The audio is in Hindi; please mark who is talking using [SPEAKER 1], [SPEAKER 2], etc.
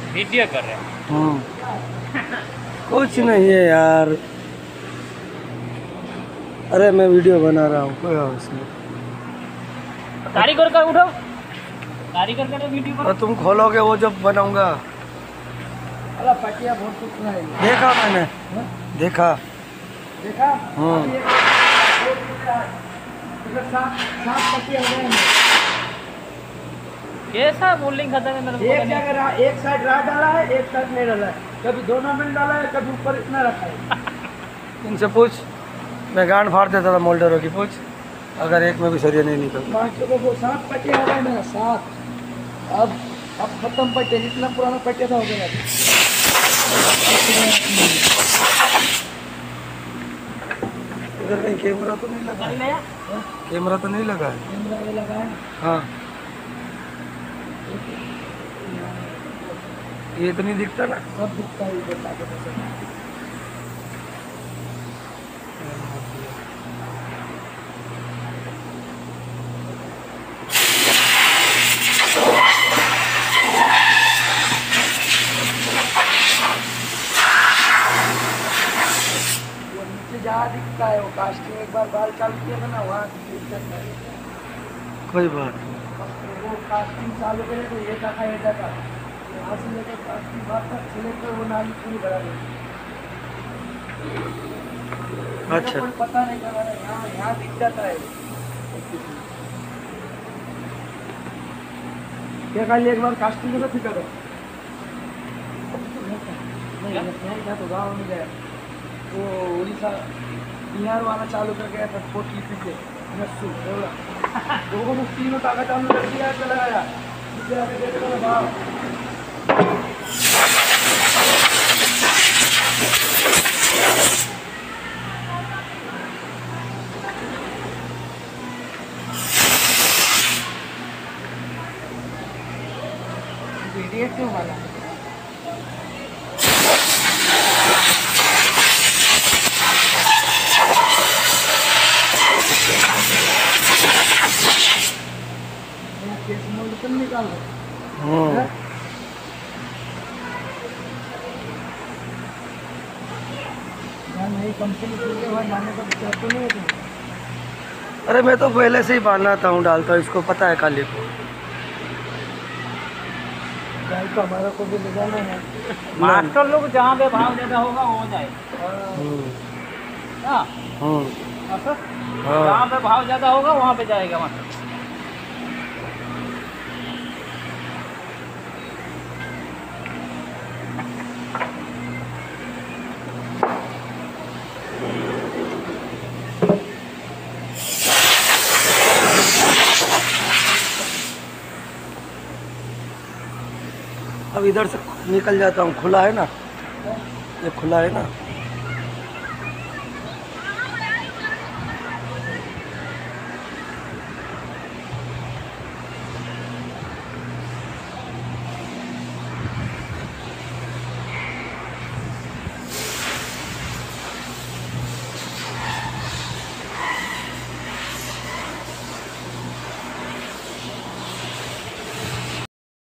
[SPEAKER 1] वीडियो कर रहे हैं।
[SPEAKER 2] कुछ नहीं है यार। अरे मैं वीडियो बना रहा हूँ, कोई और उसमें।
[SPEAKER 1] कारीगर का उठो, कारीगर का वीडियो
[SPEAKER 2] और तुम खोलोगे वो जब बनाऊंगा।
[SPEAKER 3] अरे पटिया बहुत कुछ है।
[SPEAKER 2] देखा मैंने, देखा।
[SPEAKER 3] देखा?
[SPEAKER 2] हाँ।
[SPEAKER 3] सात पटिया हो गए।
[SPEAKER 1] कैसा बोलिंग खत्म है मेरे को
[SPEAKER 3] एक जगह एक साइड राह डाला है, एक साइड नहीं डाला है। कभी दोनों में डाला है, कभी ऊपर इतना रखा है।
[SPEAKER 2] इनसे पूछ, मैं गांड फाड़ देता था मोल्डरों की। पूछ, अगर एक में भी सरिया नहीं निकलता।
[SPEAKER 3] 5 को 7 पटिया हो गए मेरा, 7। अब खत्म पटिया, जितना पुराना पटिया था हो गया।
[SPEAKER 2] इधर कहीं कैमरा तो नहीं लगा है? कैमरा तो नहीं लगा है?
[SPEAKER 3] कैमरा लगा है।
[SPEAKER 2] हाँ, ये तो नहीं दिखता ना।
[SPEAKER 3] सब दिखता है इधर लाके। वो नीचे जहाँ दिखता है वो कास्टिंग, एक बार बाल चालू किया था ना, वहाँ दिक्कत है।
[SPEAKER 2] कोई बात नहीं।
[SPEAKER 3] वो कास्टिंग चालू करे तो ये था यहाँ से लेकर कास्टिंग बात तक सिलेक्टर वो नाली पूरी भरा देती।
[SPEAKER 2] अच्छा,
[SPEAKER 3] कोई पता नहीं चला, यहाँ दिख जाता है। क्या खाली एक बार कास्टिंग में तो फिका दो। नहीं था तो गाँव में गया, वो उड़ीसा बिहार वाला चालू कर गया था। 40 पीछे दोनों तीनों टाका चालू कर दिया, चला गया। वीडियो क्यों वाला निकाल नहीं कंपनी के बाद मानने का विचार तो नहीं है तुम्हें?
[SPEAKER 2] अरे मैं तो पहले से ही बांधता हूँ, डालता हूँ, इसको पता है काली को।
[SPEAKER 3] तो हमारा को भी ले जाना है।
[SPEAKER 1] मास्टर लोग जहाँ पे भाव ज्यादा होगा वो जाए। हाँ, जहाँ पे भाव ज्यादा होगा वहाँ पे जाएगा मास्टर।
[SPEAKER 2] अब इधर से निकल जाता हूँ, खुला है ना, ये खुला है ना।